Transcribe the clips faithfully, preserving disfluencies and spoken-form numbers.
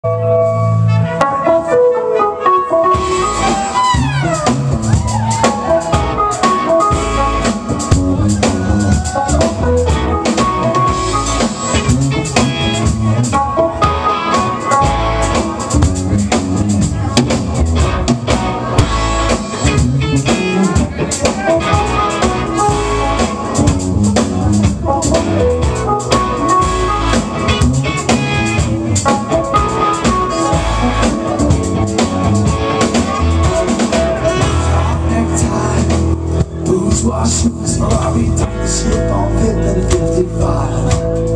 Shoes, Ferrari, take the slip on Fifth and fifty-five.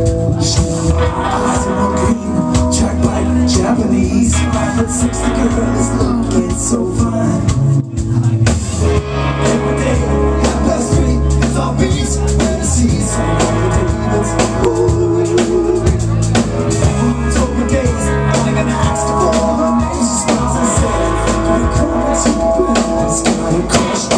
Eyes on green, track like Japanese. five foot sixty girl is looking so fine. Every day, half past three, it's all beats. When the seas on the Davids, oh. Token days, only gonna ask for her name. She smiles and says, "You're coming to bed." It's kinda crushed.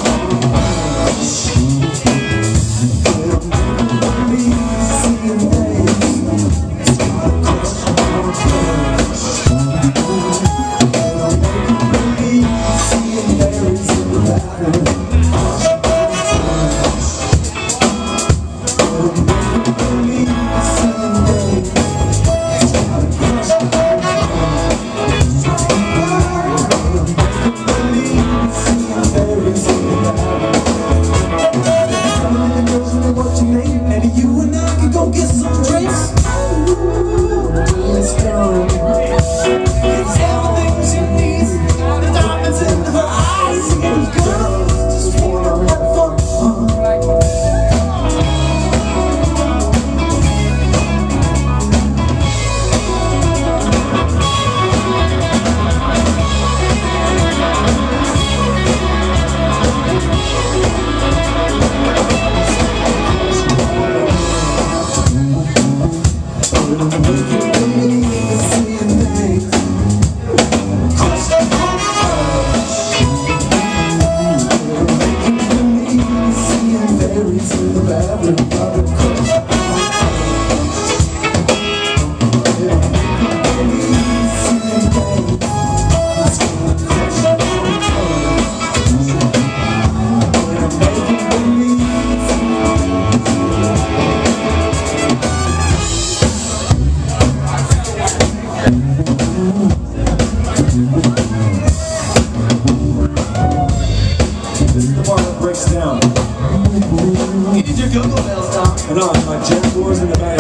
This is the part that breaks down. You need your go-go bells, Tom. And on, my jet floors in the back.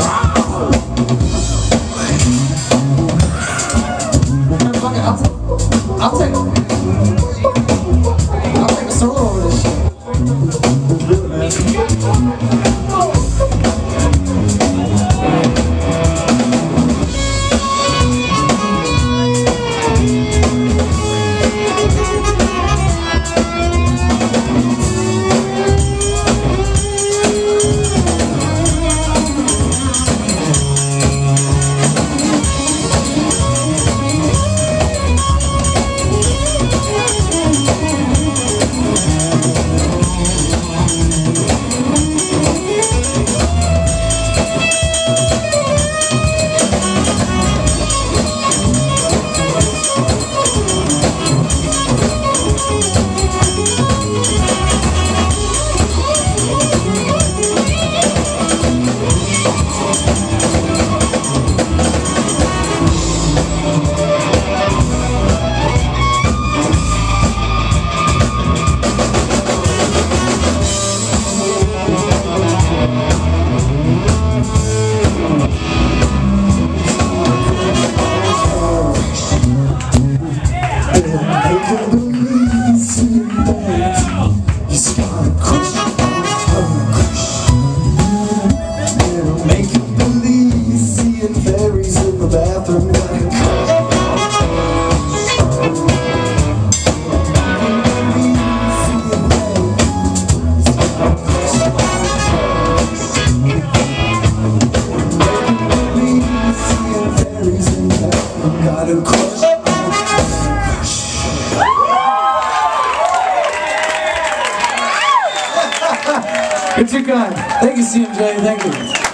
I'll take, I'll take, I'll take a solo over this shit. Do it, man. It's your kind. Thank you, C M J. Thank you.